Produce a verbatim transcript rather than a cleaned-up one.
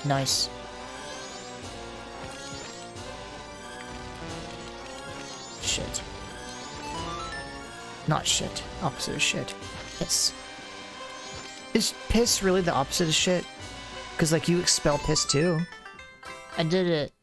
Nice. Shit. Not shit. Opposite of shit. Piss. Is piss really the opposite of shit? Because, like, you expel piss too. I did it.